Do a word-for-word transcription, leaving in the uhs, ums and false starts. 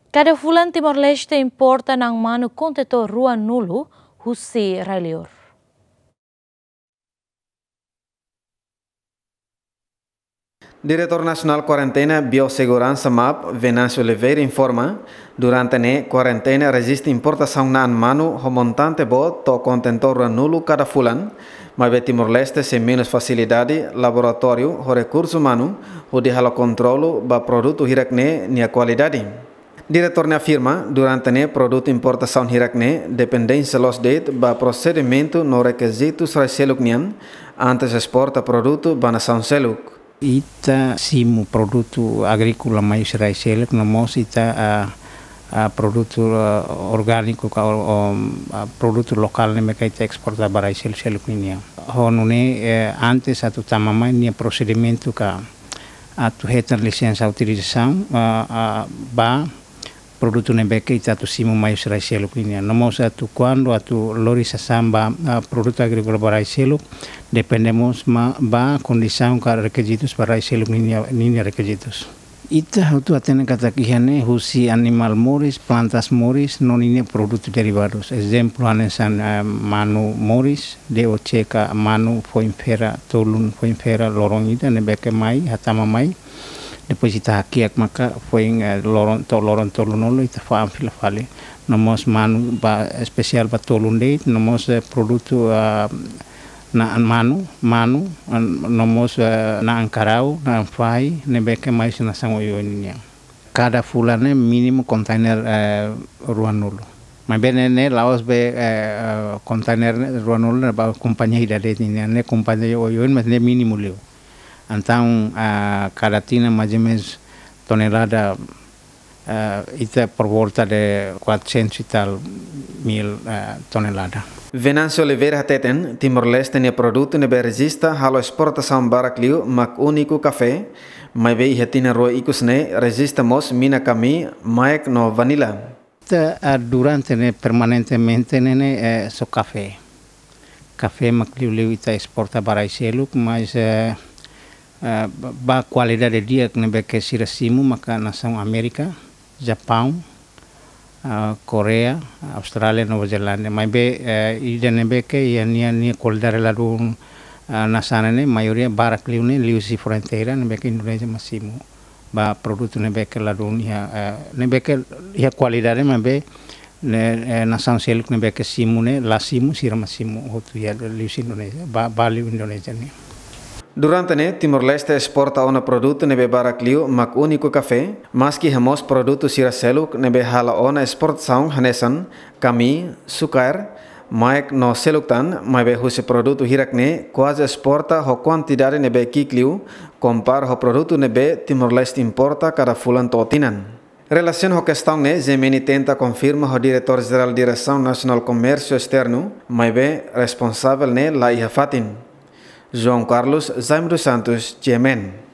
Cada bulan Timor-Leste importa ng manu konteto rua nulu husi Railior. Diretor Nacional Quarentena Biossegurança M A P, Venâncio Oliveira, informa durante a quarentena resiste importação na manu montante bo to contentor nulo cada fulan, mas Timor-Leste sem menos facilidade, laboratório, o recurso humano, o de halo controlo ba produto hirakne nia qualidade. Diretor afirma durante a produto importação hirakne dependência los date ba procedimento no requisitos reseluk nian antes exporta produto ba nação seluk. Ita simu produto agrícola mais raiseluk nomos ita a, a produto uh, orgânico ka o uh, produto local ne mereka ita exporta barai sel seluk ni. Honune eh, antes atu tamamai ni procedimento ka atu hetan licença autorização uh, uh, ba produto ne mereka ita atu simu mais raiseluk ni. Nomos atu quando atu lorisa samba uh, produto agrícola barai seluk dependemos ma ba condição ka requisitos para seluk ni ni requisitos. Ita auto atene kata kihane husi animal moris, plantas moris, non ini produtos derivados. Exemplo anesan uh, manu moris, de ocheca manu foinfera, tolun foinfera, lorong ita nebeke mai, hatama mai. Depois ita hakiak maka foin uh, lorong to lorong tolunolo ita fa amfila fale. Nomos manu ba especial ba tolun de, nomos uh, produto uh, na manu manu nomos uh, na ankarau na fai nebeke mais na sangoyo niya cada fulane mínimo container uh, ruanulo mas bene ne laos be uh, container ruanulo ba companhia ida de niya ne companhia oyo mas ne mínimo leo então uh, cada tina mais ou menos tonelada uh, ita por volta de quatrocentos e tal mil uh, tonelada. Venâncio Oliveira Teten, Timor-Leste ne produto ne resista halo exportação barakliu mak único café, mas be hetina ro ikus ne resista mos mina kami maek no vanilla. Durante ne permanentemente ne ne so café. Café makliu liu ita exporta barai seluk, mas uh, uh, ba qualidade dia ne be que sirasimu maka nação América, Japão, Uh, Korea, Australia, Nova Zelândia, mas be uh, ida nebe que ia nia nia qualidade lá do uh, nasana ne maioria barak liu ne liu si fronteira nebe que Indonesia masimo ba produto nebe que lá do nia uh, nebe que ia qualidade mas be ne nação seluk nebe que simu ne la simu sira masimo outro ia liu si Indonesia ba ba liu Indonesia ne. Durante ne Timor-Leste exporta una produto nebe barakliu mak único café, mas que hemos produto sira seluk nebe hala ona exportação hanesan kami sukar maek no seluk tan mabe huse produto hirakne quase exporta ho quantidade nebe kikliu compar ho produto nebe Timor-Leste importa cada fulan totinan. Relação ho questão ne Gemini tenta confirma o diretor geral Direção Nacional Comércio Externo, mabe responsável ne la ihafatin. João Carlos Zaim dos Santos, G M N.